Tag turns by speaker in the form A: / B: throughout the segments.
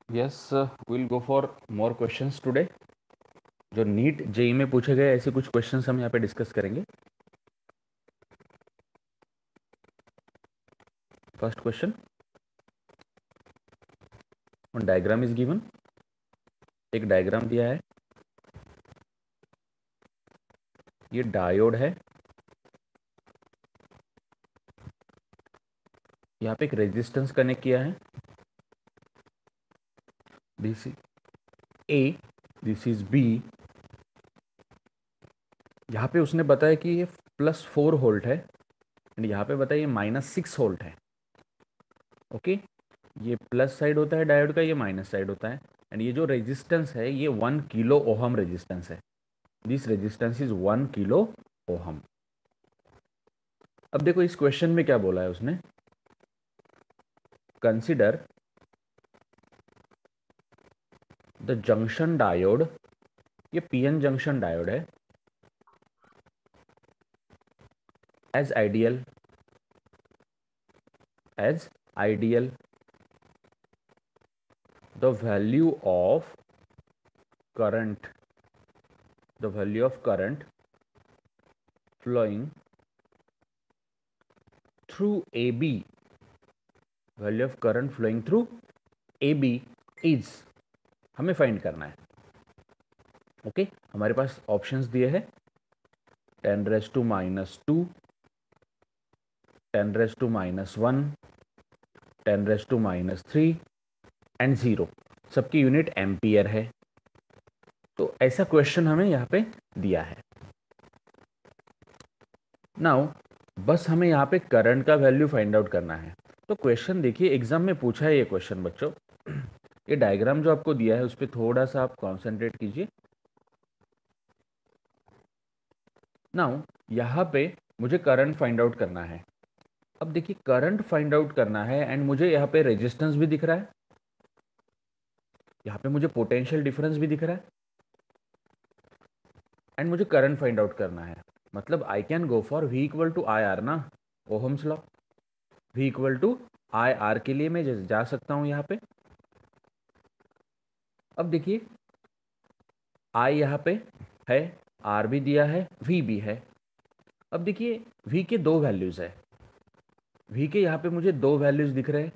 A: Yes, will go for more questions today. जो NEET JEE में पूछे गए ऐसे कुछ क्वेश्चंस हम यहाँ पे डिस्कस करेंगे। First question, diagram is given. एक डायग्राम दिया है, ये डायोड है, यहाँ पे एक रेजिस्टेंस कनेक्ट किया है, this is A, this is B. यहाँ पे उसने बताया कि ये +4 वोल्ट है एंड यहाँ पे बताया ये -6 वोल्ट है। ओके, ये प्लस साइड होता है डायोड का, ये माइनस साइड होता है एंड ये जो रेजिस्टेंस है ये 1 किलो ओहम रेजिस्टेंस है। This resistance is 1 kilo ohm. अब देखो इस क्वेश्चन में क्या बोला है उसने, कंसिडर द जंक्शन डायोड, ये पीएन जंक्शन डायोड है, as ideal the value of current flowing through AB, value of current flowing through AB is, हमें फाइंड करना है। ओके, हमारे पास ऑप्शंस दिए हैं 10⁻², 10⁻1, 10⁻³ एंड 0। सबकी यूनिट एम्पियर है। तो ऐसा क्वेश्चन हमें यहाँ पे दिया है। नाउ बस हमें यहाँ पे करंट का वैल्यू फाइंड आउट करना है। तो क्वेश्चन देखिए, एग्जाम में पूछा है ये क्वेश्चन बच्चों। ये डायग्राम जो आपको दिया है उस पर थोड़ा सा आप कॉन्सेंट्रेट कीजिए। नाउ यहाँ पे मुझे करंट फाइंड आउट करना है। अब देखिए करंट फाइंड आउट करना है एंड मुझे यहाँ पे रेजिस्टेंस भी दिख रहा है, यहाँ पे मुझे पोटेंशियल डिफरेंस भी दिख रहा है एंड मुझे करंट फाइंड आउट करना है। मतलब I can go for V = IR ना, ओहम्स लॉ। V = IR के लिए मैं जा सकता हूं यहाँ पे। अब देखिए I यहाँ पे है, R भी दिया है, V भी है। अब देखिए V के दो वैल्यूज है, V के यहाँ पे मुझे दो वैल्यूज दिख रहे हैं,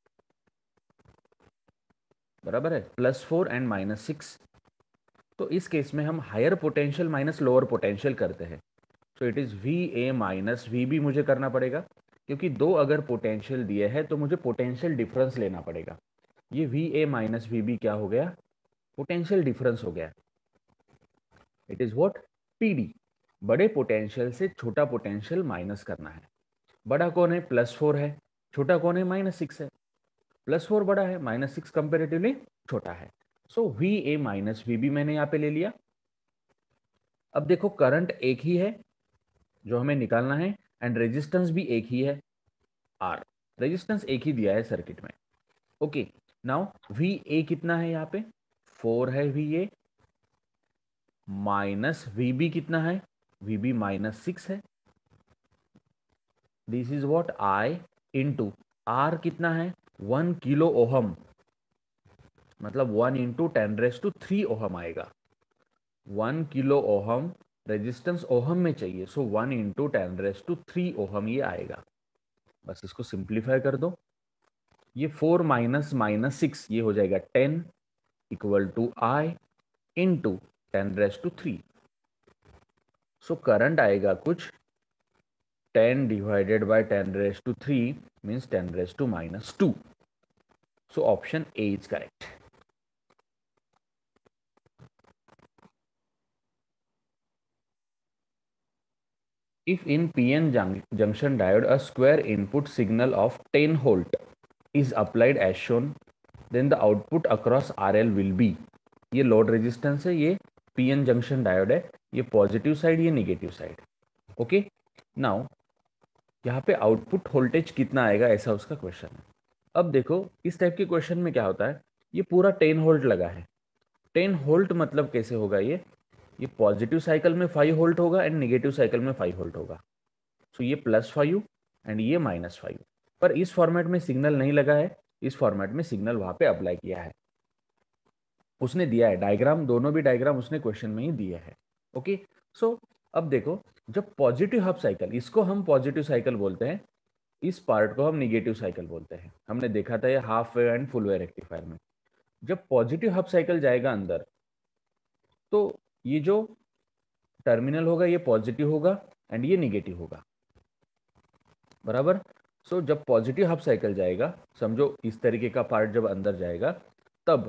A: बराबर है, +4 एंड -6। तो इस केस में हम higher potential minus lower potential करते हैं। So it is VA minus VB मुझे करना पड़ेगा, क्योंकि दो अगर पोटेंशियल दिए हैं तो मुझे पोटेंशियल डिफरेंस लेना पड़ेगा। ये VA माइनस VB क्या हो गया, पोटेंशियल डिफरेंस हो गया। It is what, PD। बड़े पोटेंशियल से छोटा पोटेंशियल माइनस करना है। बड़ा कौन है, +4 है, छोटा कौन है, -6 है। +4 बड़ा है, -6 कंपेरेटिवली छोटा है। सो VA माइनस VB मैंने यहाँ पे ले लिया। अब देखो करंट एक ही है जो हमें निकालना है एंड रेजिस्टेंस भी एक ही है, R। रेजिस्टेंस एक ही दिया है सर्किट में। ओके, नाउ VA कितना है, यहाँ पे 4 है VA, माइनस VB कितना है, VB -6 है। This is what I into R कितना है, 1 किलो ओहम, मतलब 1 × 10⁻³ ओहम आएगा। 1 किलो ओहम रेजिस्टेंस ओहम में चाहिए, सो 1 × 10⁻³ ओहम ये आएगा। बस इसको सिंप्लीफाई कर दो, ये 4 माइनस -6 ये हो जाएगा 10 = I इंटू 10⁻³। सो करंट आएगा कुछ 10 / 10⁻³ means 10⁻²। So option A is correct. If in PN junction diode a square input signal of 10 volt is applied as shown, then the output across RL will be। ये load resistance है, ये PN junction diode है, ये positive side, ये negative side. Okay, now यहाँ पे output voltage कितना आएगा ऐसा उसका क्वेश्चन है। अब देखो इस टाइप के क्वेश्चन में क्या होता है, ये पूरा 10 वोल्ट लगा है। 10 वोल्ट मतलब कैसे होगा, ये पॉजिटिव साइकिल में 5 वोल्ट होगा एंड निगेटिव साइकिल में 5 वोल्ट होगा। सो ये +5 एंड ये -5। पर इस फॉर्मेट में सिग्नल नहीं लगा है, इस फॉर्मेट में सिग्नल वहां पे अप्लाई किया है। उसने दिया है डायग्राम, दोनों भी डायग्राम उसने क्वेश्चन में ही दिया है। ओके, सो अब देखो, जब पॉजिटिव हाफ साइकिल, इसको हम पॉजिटिव साइकिल बोलते हैं, इस पार्ट को हम निगेटिव साइकिल बोलते हैं। हमने देखा था ये half wave and full wave rectifier में। जब पॉजिटिव हाफ साइकिल जाएगा अंदर, तो ये जो टर्मिनल होगा ये पॉजिटिव होगा एंड ये निगेटिव होगा, बराबर। सो जब पॉजिटिव हाफ साइकिल जाएगा, समझो इस तरीके का पार्ट जब अंदर जाएगा, तब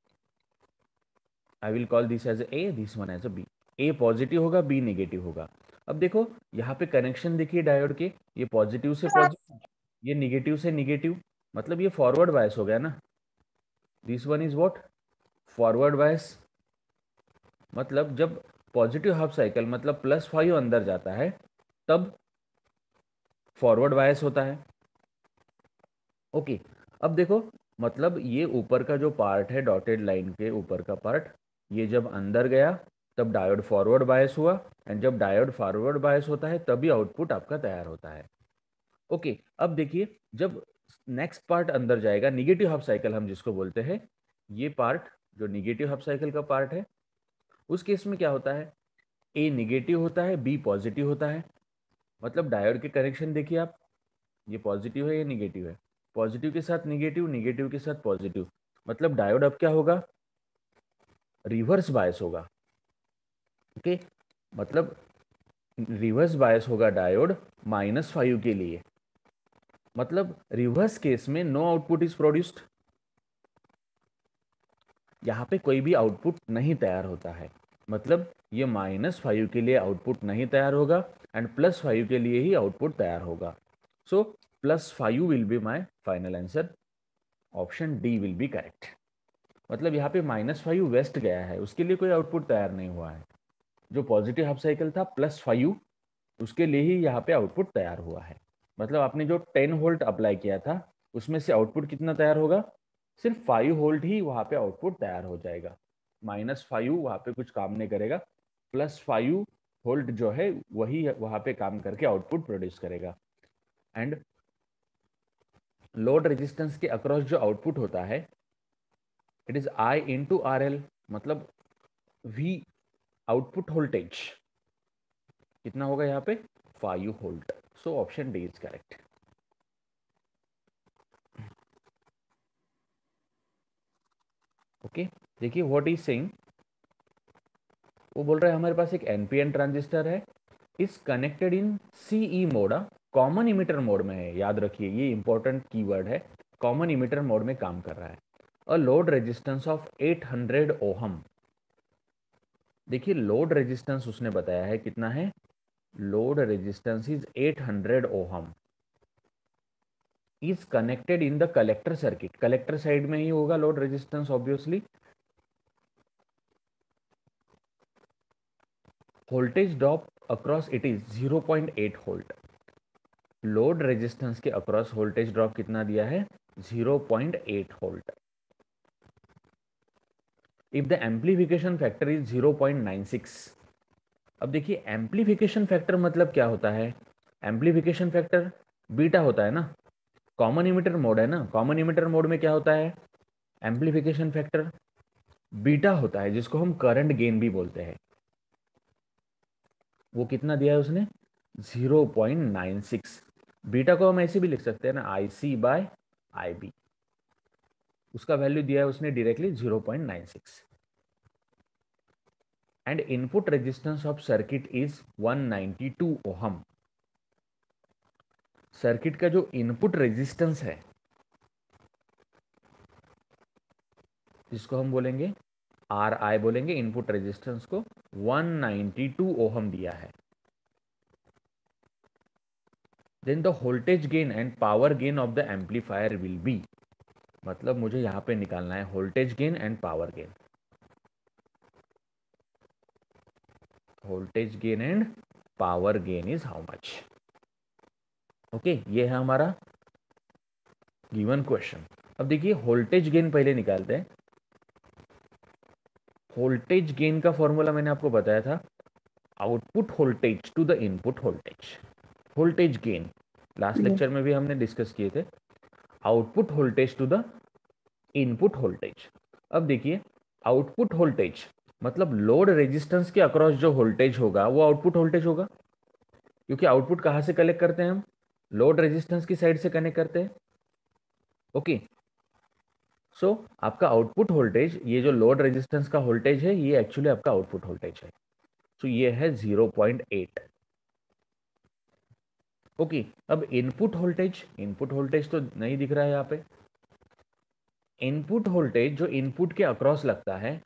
A: I will call this as A, this one as a B. A positive होगा, बी निगेटिव होगा। अब देखो यहाँ पे कनेक्शन देखिए डायोड के, ये पॉजिटिव से पॉजिटिव, ये निगेटिव से निगेटिव, मतलब ये फॉरवर्ड बायस हो गया ना। This one is what, forward bias. मतलब जब पॉजिटिव हाफ साइकिल मतलब +5 अंदर जाता है, तब फॉरवर्ड बायस होता है। ओके, अब देखो, मतलब ये ऊपर का जो पार्ट है डॉटेड लाइन के ऊपर का पार्ट, ये जब अंदर गया तब डायोड फॉरवर्ड बायस हुआ, एंड जब डायोड फॉरवर्ड बायस होता है तभी आउटपुट आपका तैयार होता है। ओके, अब देखिए, जब नेक्स्ट पार्ट अंदर जाएगा, निगेटिव हाफ साइकिल हम जिसको बोलते हैं, ये पार्ट जो निगेटिव हाफ साइकिल का पार्ट है, उस केस में क्या होता है, ए निगेटिव होता है, बी पॉजिटिव होता है। मतलब डायोड के कनेक्शन देखिए आप, ये पॉजिटिव है, ये निगेटिव है, पॉजिटिव के साथ निगेटिव, निगेटिव के साथ पॉजिटिव, मतलब डायोड अब क्या होगा, रिवर्स बायस होगा। ओके, मतलब रिवर्स बायस होगा डायोड -5 के लिए। मतलब रिवर्स केस में नो आउटपुट इज प्रोड्यूस्ड, यहाँ पे कोई भी आउटपुट नहीं तैयार होता है। मतलब ये -5 के लिए आउटपुट नहीं तैयार होगा एंड +5 के लिए ही आउटपुट तैयार होगा। So +5 will be my final answer, option D will be correct. मतलब यहाँ पे -5 वेस्ट गया है, उसके लिए कोई आउटपुट तैयार नहीं हुआ है। जो पॉजिटिव हाफ साइकिल था +5, उसके लिए ही यहाँ पे आउटपुट तैयार हुआ है। मतलब आपने जो 10 वोल्ट अप्लाई किया था, उसमें से आउटपुट कितना तैयार होगा, सिर्फ 5 वोल्ट ही वहाँ पे आउटपुट तैयार हो जाएगा। -5 वहाँ पे कुछ काम नहीं करेगा, +5 वोल्ट जो है वही वहाँ पे काम करके आउटपुट प्रोड्यूस करेगा। एंड लोड रेजिस्टेंस के अक्रॉस जो आउटपुट होता है, इट इज I × RL, मतलब V आउटपुट वोल्टेज कितना होगा यहाँ पे, 5 volt. So option D is correct. Okay, देखिए व्हाट इज सेइंग, वो बोल रहा है हमारे पास एक एनपीएन ट्रांजिस्टर है, is connected in CE mode, common emitter mode में है, याद रखिए ये इंपॉर्टेंट कीवर्ड है, कॉमन इमिटर मोड में काम कर रहा है। A load resistance of 800 ohm. देखिए लोड रेजिस्टेंस उसने बताया है कितना है, load resistance is 800 ohm, is connected in the collector circuit, collector side में ही होगा load resistance obviously. Voltage drop across it is 0.8 volt, load resistance के अक्रॉस वोल्टेज ड्रॉप कितना दिया है, 0.8 volt. If the amplification factor is 0.96। अब देखिए amplification factor मतलब क्या होता है, एम्प्लीफिकेशन फैक्टर बीटा होता है ना, कॉमन इमिटर मोड है ना, कॉमन इमिटर मोड में क्या होता है, एम्प्लीफिकेशन फैक्टर बीटा होता है, जिसको हम करंट गेन भी बोलते हैं। वो कितना दिया है उसने, 0.96। बीटा को हम ऐसे भी लिख सकते हैं ना, IC/IB, उसका वैल्यू दिया है उसने directly 0.96। And input resistance of circuit is 192 ohm. Circuit का जो इनपुट रेजिस्टेंस है, जिसको हम बोलेंगे RI बोलेंगे, इनपुट रेजिस्टेंस को 192 ओहम दिया है। Then the voltage gain and power gain of the amplifier will be, मतलब मुझे यहां पे निकालना है voltage gain and power gain, voltage gain and power gain is how much. Okay, ये है हमारा गिवन क्वेश्चन। अब देखिए वोल्टेज गेन पहले निकालते हैं। वोल्टेज गेन का फॉर्मूला मैंने आपको बताया था, output voltage to the input voltage, voltage gain last lecture में भी हमने डिस्कस किए थे, output voltage to the input voltage. अब देखिए आउटपुट वोल्टेज मतलब लोड रेजिस्टेंस के अक्रॉस जो वोल्टेज होगा वो आउटपुट वोल्टेज होगा, क्योंकि आउटपुट कहाँ से कलेक्ट करते हैं हम, लोड रेजिस्टेंस की साइड से कनेक्ट करते हैं। ओके, सो आपका आउटपुट वोल्टेज, ये जो लोड रेजिस्टेंस का वोल्टेज है ये एक्चुअली आपका आउटपुट वोल्टेज है। सो ये है 0.8। ओके, अब इनपुट वोल्टेज, इनपुट वोल्टेज तो नहीं दिख रहा है यहाँ पे। इनपुट वोल्टेज जो इनपुट के अक्रॉस लगता है,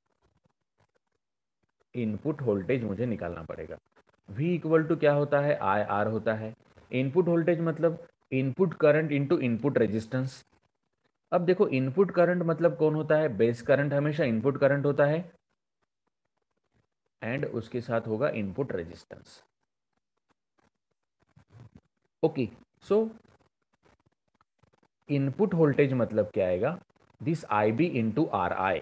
A: इनपुट वोल्टेज मुझे निकालना पड़ेगा। V इक्वल टू क्या होता है, आई आर होता है। इनपुट वोल्टेज मतलब input current into input resistance. अब देखो इनपुट करंट मतलब कौन होता है, बेस करंट हमेशा इनपुट करंट होता है, एंड उसके साथ होगा input resistance. Okay, so input voltage मतलब क्या आएगा, this I B into R I,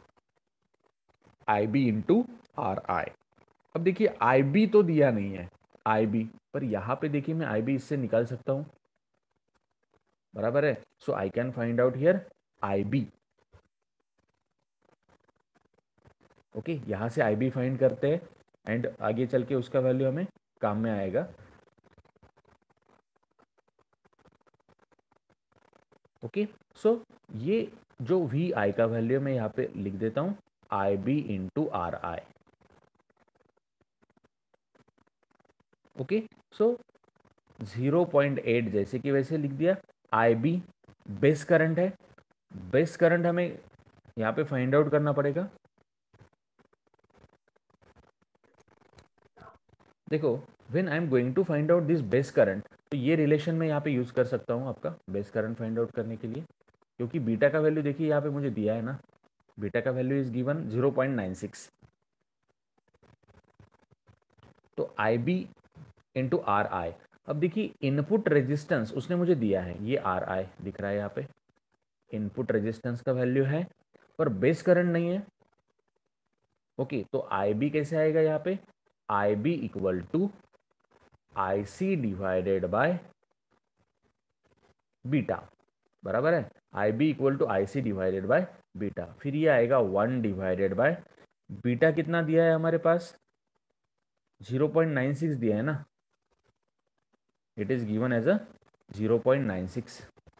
A: I B into R I. अब देखिए आई बी तो दिया नहीं है, आई बी, पर यहां पे देखिए मैं आई बी इससे निकाल सकता हूं, बराबर है। So I can find out here I B. Okay, यहां से आई बी फाइंड करते हैं, एंड आगे चल के उसका वैल्यू हमें काम में आएगा। ओके, सो ये जो वी आई का वैल्यू मैं यहाँ पे लिख देता हूं, I B into R I. Okay, so 0.8 जैसे कि वैसे लिख दिया। आई बी बेस करंट है, बेस करंट हमें यहाँ पे फाइंड आउट करना पड़ेगा। देखो when I am going to find out this base current, तो ये रिलेशन मैं यहाँ पे यूज कर सकता हूँ आपका बेस करंट फाइंड आउट करने के लिए, क्योंकि बीटा का वैल्यू देखिए यहाँ पे मुझे दिया है ना, बीटा का वैल्यू इज गिवन 0.96। तो I B into R I. अब देखिए इनपुट रेजिस्टेंस उसने मुझे दिया है, ये आर आई दिख रहा है यहाँ पे, इनपुट रेजिस्टेंस का वैल्यू है, पर बेस करंट नहीं है। ओके, तो आई बी कैसे आएगा यहाँ पे, I B equal to I C divided by beta, बराबर है। I B equal to I C divided by beta, फिर ये आएगा 1 डिवाइडेड बाय बीटा, कितना दिया है हमारे पास 0.96 दिया है ना, it is given as a 0.96।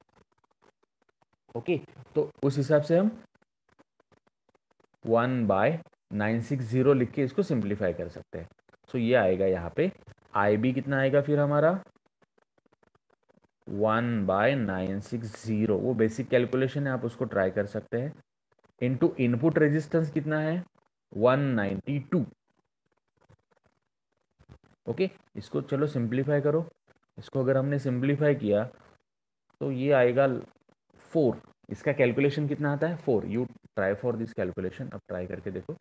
A: Okay, तो उस हिसाब से हम 1/960 लिख के इसको सिंप्लीफाई कर सकते हैं। सो ये आएगा यहाँ पे आई बी कितना आएगा फिर हमारा 1/960, वो बेसिक कैलकुलेशन है, आप उसको ट्राई कर सकते हैं। इनटू इनपुट रेजिस्टेंस कितना है 192। ओके, इसको चलो सिंप्लीफाई करो, इसको अगर हमने सिंप्लीफाई किया तो ये आएगा 4। इसका कैलकुलेशन कितना आता है 4। You try for this calculation, अब ट्राई करके देखो।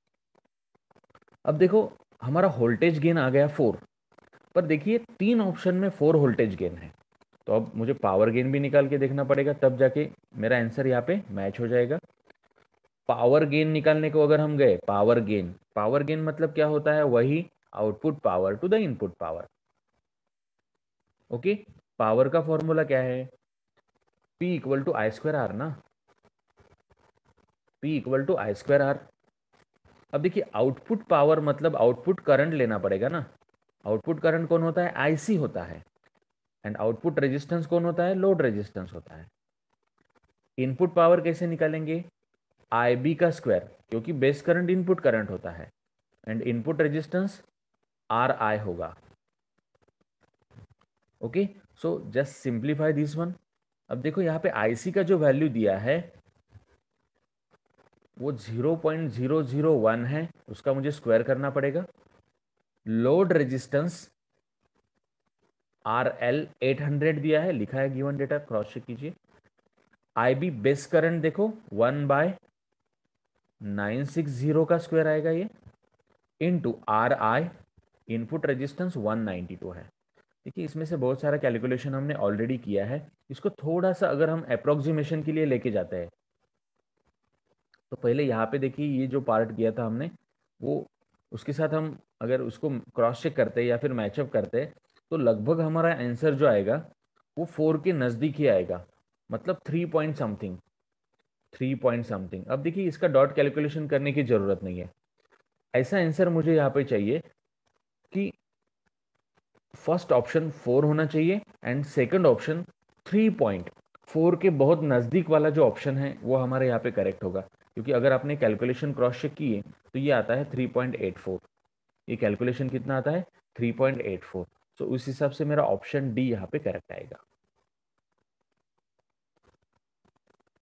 A: अब देखो हमारा वोल्टेज गेन आ गया 4, पर देखिए 3 ऑप्शन में 4 वोल्टेज गेन है, तो अब मुझे पावर गेन भी निकाल के देखना पड़ेगा, तब जाके मेरा आंसर यहाँ पे मैच हो जाएगा। पावर गेन निकालने को अगर हम गए, पावर गेन, पावर गेन मतलब क्या होता है, वही output power to the input power. Okay, power का फॉर्मूला क्या है, P equal to I square R ना, P equal to I square R. अब देखिए आउटपुट पावर मतलब आउटपुट करंट लेना पड़ेगा ना, आउटपुट करंट कौन होता है, आईसी होता है, एंड आउटपुट रेजिस्टेंस कौन होता है, लोड रेजिस्टेंस होता है। इनपुट पावर कैसे निकालेंगे, आई बी का स्क्वायर, क्योंकि बेस करंट इनपुट करंट होता है, and input resistance R I होगा। Okay, so just simplify this one. अब देखो यहाँ पे आईसी का जो वैल्यू दिया है वो 0.001 है, उसका मुझे स्क्वायर करना पड़ेगा। लोड रेजिस्टेंस आर एल 800 दिया है, लिखा है गिवन डेटा, क्रॉस चेक कीजिए। आई बी बेस करंट देखो 1/960 का स्क्वायर आएगा ये, into R I input resistance 192 है। देखिए इसमें से बहुत सारा कैलकुलेशन हमने ऑलरेडी किया है, इसको थोड़ा सा अगर हम अप्रोक्सीमेशन के लिए लेके जाते हैं, तो पहले यहाँ पे देखिए ये जो पार्ट किया था हमने, वो उसके साथ हम अगर उसको क्रॉस चेक करते हैं या फिर मैचअप करते हैं, तो लगभग हमारा आंसर जो आएगा वो 4 के नज़दीक ही आएगा, मतलब 3 पॉइंट समथिंग। 3 point something. अब देखिए इसका डॉट कैलकुलेशन करने की ज़रूरत नहीं है। ऐसा आंसर मुझे यहाँ पे चाहिए कि फर्स्ट ऑप्शन 4 होना चाहिए एंड सेकंड ऑप्शन 3.4 के बहुत नज़दीक वाला जो ऑप्शन है वो हमारे यहाँ पे करेक्ट होगा, क्योंकि अगर आपने कैलकुलेशन क्रॉस चेक किए तो ये आता है 3.84। ये कैलकुलेशन कितना आता है? 3.84। सो उस हिसाब से मेरा ऑप्शन डी यहाँ पे करेक्ट आएगा।